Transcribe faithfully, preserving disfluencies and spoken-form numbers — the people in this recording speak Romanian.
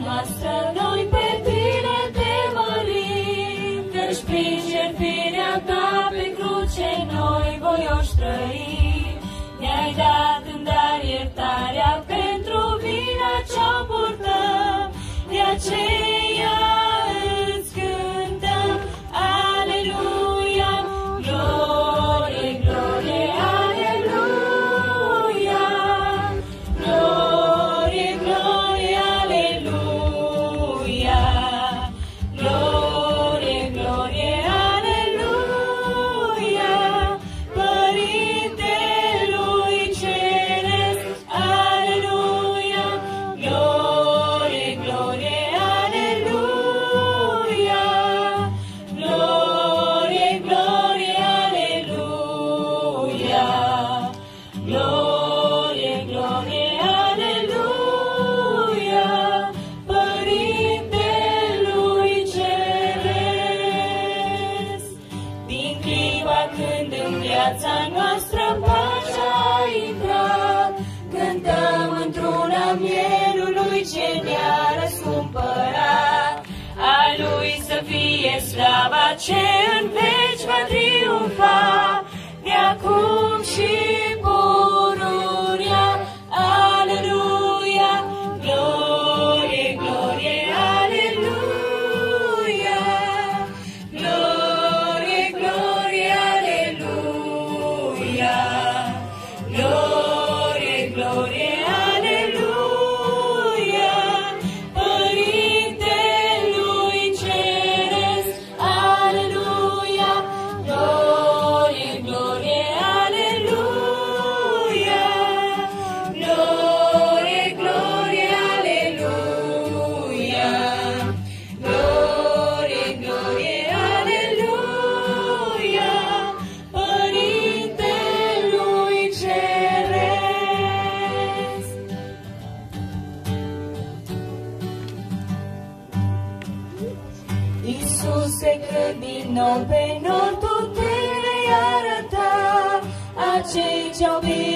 noastră, noi pe tine te mărim, căci prin jertfirea ta pe cruce noi voioși trăim. Ne-ai dat în dar iertarea pentru vina ce-o purtăm, de aceea îți cântăm, aleluia, glorie, glorie, aleluia, glorie, glorie, aleluia, glorie, glorie, aleluia, Părintelui Ceresc, aleluia, glorie, glorie, aleluia, glorie, glorie, aleluia, glorie, glorie, aleluia, Părintelui Ceresc. Din clipa când în viața noastră pacea a intrat, cântăm într-una mielului ce ne-a răscumpărat. A Lui să fie slava ce în veci va triumfa, de acum și pururea. Aleluia, glorie, glorie, aleluia, glorie, glorie, aleluia, glorie, glorie, aleluia, Părintelui Ceresc, aleluia, glorie, glorie, aleluia, glorie, glorie, aleluia, glorie, glorie, aleluia, Părintelui Ceresc. Iisuse, când din nou pe nor tu te vei arăta, acei ce-au